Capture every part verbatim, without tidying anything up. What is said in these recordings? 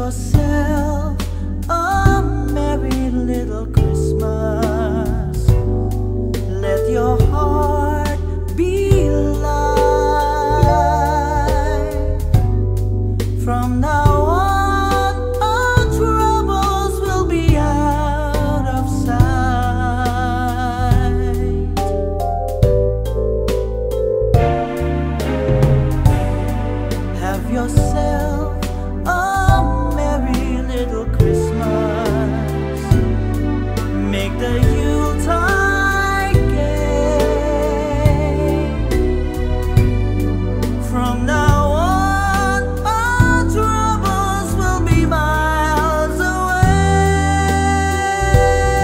yourself a merry little Christmas. Let your heart be light. From now on, all troubles will be out of sight. Have yourself a merry little Christmas. Make the Yuletide gay. From now on, all troubles will be miles away.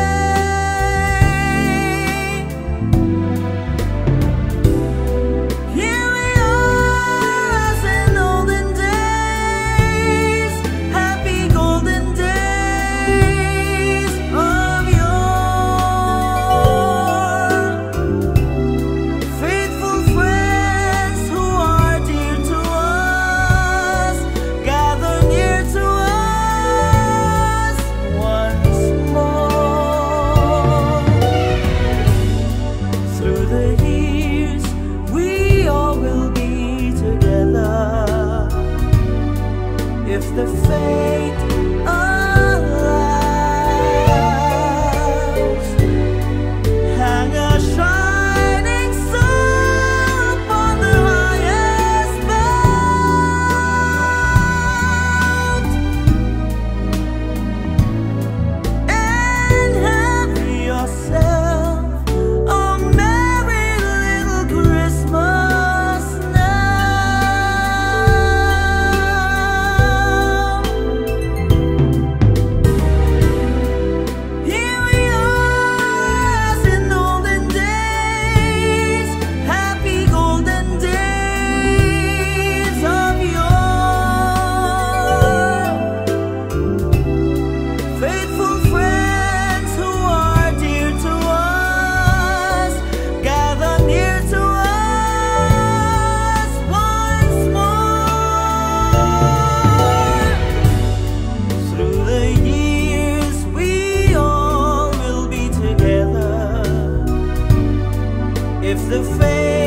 Here we are as in olden days, happy golden days of yore. Faithful friends who are dear to us, gather near to us once more. Through the years, we all will be together. If the fate allows, hang a shining star upon the highest mount, and have yourself a merry little Christmas now. Here we are as in olden days, happy golden days of yore. Faithful friends who are dear to us, gather near to us once more. Through the years, we all will be together. If the fate